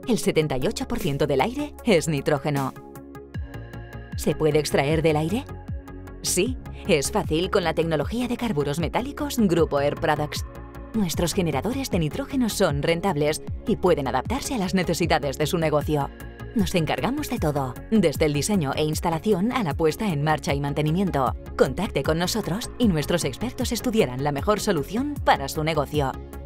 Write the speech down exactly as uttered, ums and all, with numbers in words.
El setenta y ocho por ciento del aire es nitrógeno. ¿Se puede extraer del aire? Sí, es fácil con la tecnología de carburos metálicos Grupo Air Products. Nuestros generadores de nitrógeno son rentables y pueden adaptarse a las necesidades de su negocio. Nos encargamos de todo, desde el diseño e instalación a la puesta en marcha y mantenimiento. Contacte con nosotros y nuestros expertos estudiarán la mejor solución para su negocio.